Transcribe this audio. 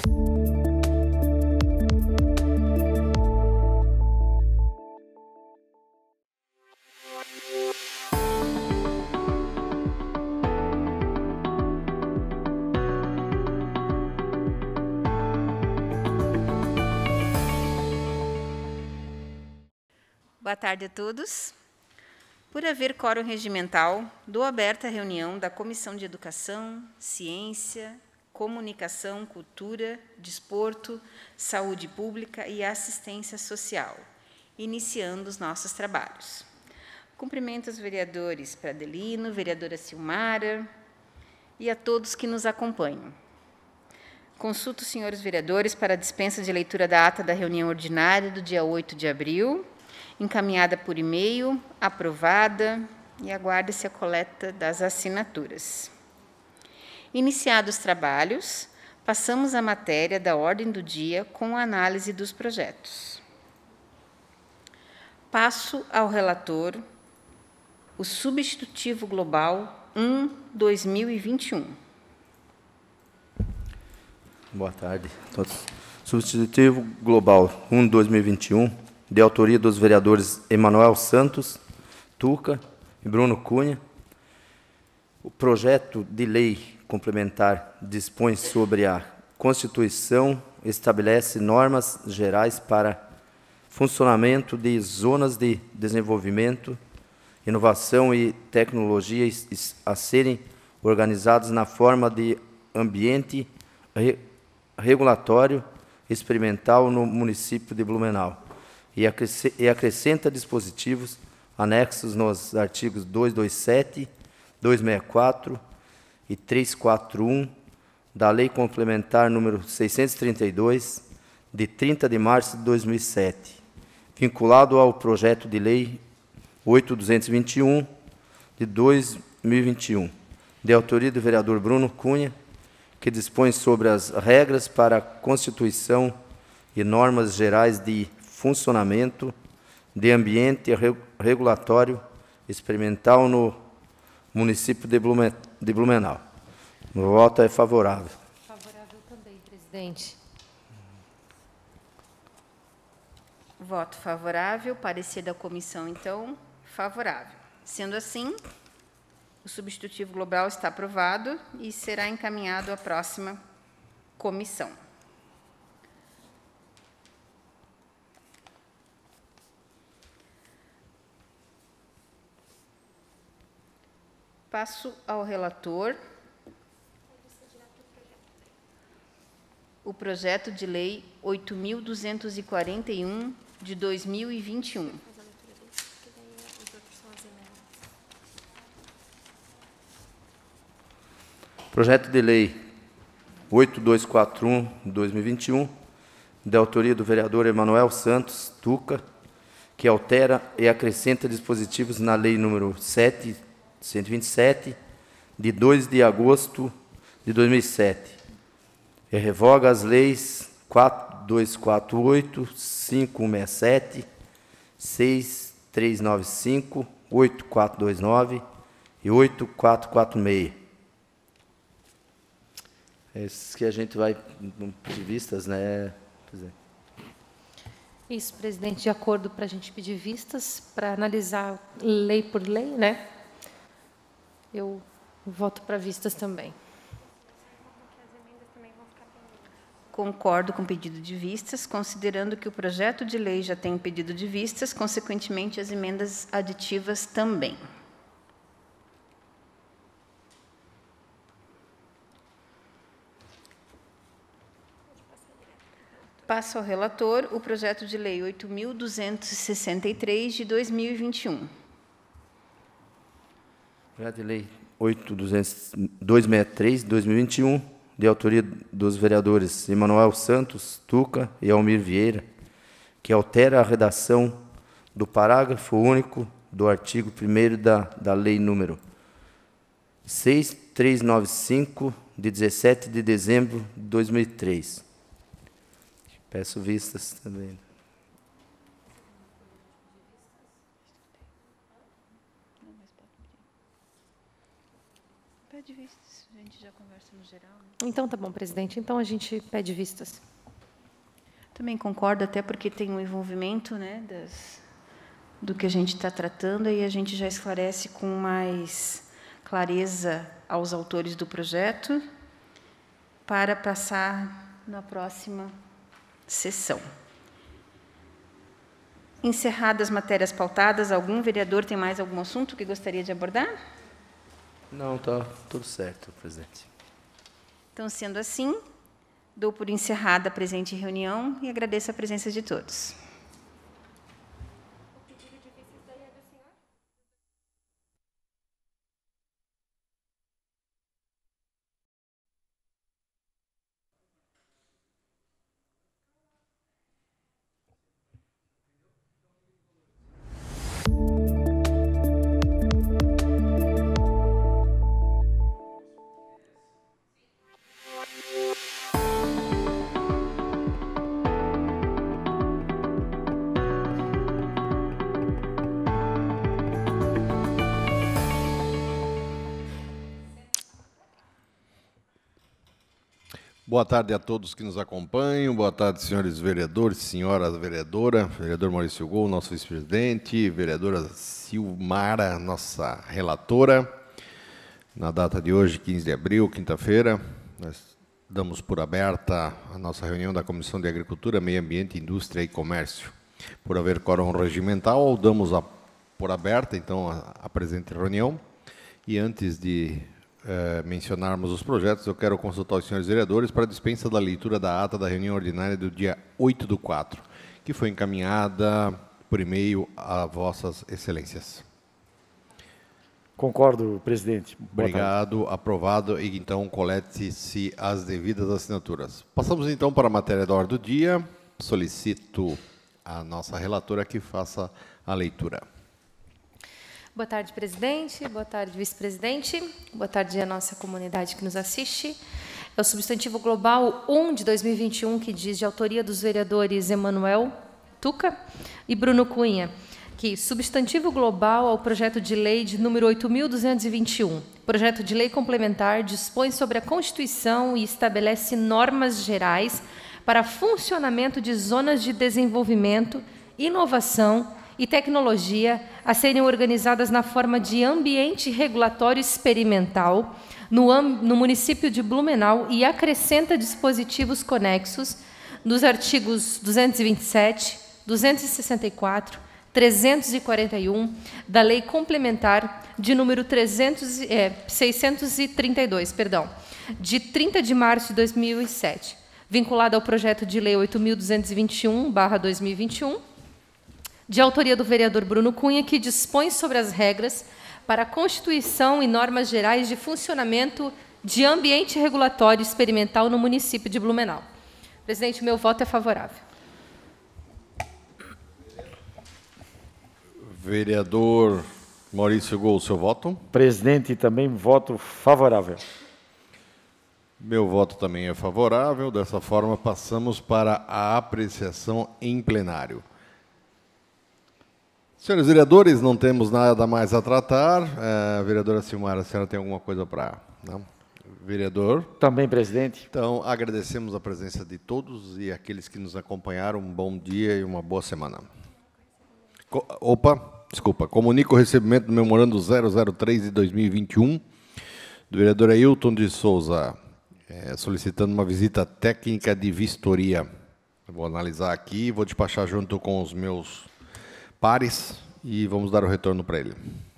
Boa tarde a todos. Por haver quórum regimental, dou aberta a reunião da Comissão de Educação, Ciência, Comunicação, Cultura, Desporto, Saúde Pública e Assistência Social, iniciando os nossos trabalhos. Cumprimento os vereadores Pradelino, vereadora Silmara e a todos que nos acompanham. Consulto os senhores vereadores para a dispensa de leitura da ata da reunião ordinária do dia 8 de abril, encaminhada por e-mail, aprovada, e aguarda-se a coleta das assinaturas. Iniciados os trabalhos, passamos à matéria da ordem do dia com a análise dos projetos. Passo ao relator o substitutivo global 1/2021. Boa tarde a todos. Substitutivo global 1/2021, de autoria dos vereadores Emanuel Santos, Tuca e Bruno Cunha. O projeto de lei complementar dispõe sobre a Constituição, estabelece normas gerais para funcionamento de zonas de desenvolvimento, inovação e tecnologia a serem organizadas na forma de ambiente regulatório experimental no município de Blumenau, e acrescenta dispositivos anexos nos artigos 227, 264 e 341 da Lei Complementar número 632, de 30 de março de 2007, vinculado ao projeto de lei 8.221, de 2021, de autoria do vereador Bruno Cunha, que dispõe sobre as regras para a constituição e normas gerais de funcionamento de ambiente regulatório experimental no município de Blumenau. O voto é favorável. Favorável também, presidente. Voto favorável. Parecer da comissão, então, favorável. Sendo assim, o substitutivo global está aprovado e será encaminhado à próxima comissão. Passo ao relator o projeto de lei 8.241 de 2021. Projeto de lei 8241 de 2021, de autoria do vereador Emanuel Santos, Tuca, que altera e acrescenta dispositivos na lei número 7.127, de 2 de agosto de 2007, e revoga as leis 4248, 5167, 6395, 8429 e 8446. Esses que a gente vai pedir vistas, né, presidente? Isso, presidente, de acordo para a gente pedir vistas, para analisar lei por lei, né? Eu voto para vistas também. Concordo com o pedido de vistas, considerando que o projeto de lei já tem pedido de vistas, consequentemente, as emendas aditivas também. Passo ao relator o projeto de lei 8.263 de 2021. Projeto de lei 8.263 de 2021, de autoria dos vereadores Emanuel Santos, Tuca e Almir Vieira, que altera a redação do parágrafo único do artigo 1º da lei número 6395, de 17 de dezembro de 2003. Peço vistas também. Pede vistas, a gente já conversa no geral, né? Então, tá bom, presidente. Então, a gente pede vistas. Também concordo, até porque tem um envolvimento, né, do que a gente está tratando, e a gente já esclarece com mais clareza aos autores do projeto para passar na próxima sessão. Encerradas as matérias pautadas, algum vereador tem mais algum assunto que gostaria de abordar? Não, está tudo certo, presidente. Então, sendo assim, dou por encerrada a presente reunião e agradeço a presença de todos. Boa tarde a todos que nos acompanham, boa tarde, senhores vereadores, senhora vereadora, vereador Maurício Gol, nosso vice-presidente, vereadora Silmara, nossa relatora. Na data de hoje, 15 de abril, quinta-feira, nós damos por aberta a nossa reunião da Comissão de Agricultura, Meio Ambiente, Indústria e Comércio. Por haver quórum regimental, damos por aberta, então, a presente reunião. E antes de mencionarmos os projetos, eu quero consultar os senhores vereadores para a dispensa da leitura da ata da reunião ordinária do dia 8/4, que foi encaminhada por e-mail a vossas excelências. Concordo, presidente. Obrigado, aprovado, e então colete-se as devidas assinaturas. Passamos então para a matéria da ordem do dia. Solicito a nossa relatora que faça a leitura. Boa tarde, presidente. Boa tarde, vice-presidente. Boa tarde à nossa comunidade que nos assiste. É o substantivo global 1 de 2021, que diz de autoria dos vereadores Emanuel Tuca e Bruno Cunha, que substantivo global ao projeto de lei de número 8.221. Projeto de lei complementar dispõe sobre a Constituição e estabelece normas gerais para funcionamento de zonas de desenvolvimento, inovação e tecnologia a serem organizadas na forma de ambiente regulatório experimental no município de Blumenau e acrescenta dispositivos conexos nos artigos 227, 264, 341 da Lei Complementar de número 632, de 30 de março de 2007, vinculada ao projeto de lei 8.221/2021, de autoria do vereador Bruno Cunha, que dispõe sobre as regras para a constituição e normas gerais de funcionamento de ambiente regulatório experimental no município de Blumenau. Presidente, meu voto é favorável. Vereador Maurício Gol, seu voto? Presidente, também voto favorável. Meu voto também é favorável. Dessa forma, passamos para a apreciação em plenário. Senhores vereadores, não temos nada mais a tratar. Vereadora Silmara, a senhora tem alguma coisa para... Não? Vereador? Também, presidente. Então, agradecemos a presença de todos e aqueles que nos acompanharam. Um bom dia e uma boa semana. Desculpa. Comunico o recebimento do memorando 003 de 2021 do vereador Ailton de Souza, solicitando uma visita técnica de vistoria. Eu vou analisar aqui, vou despachar junto com os meus pares e vamos dar o retorno para ele.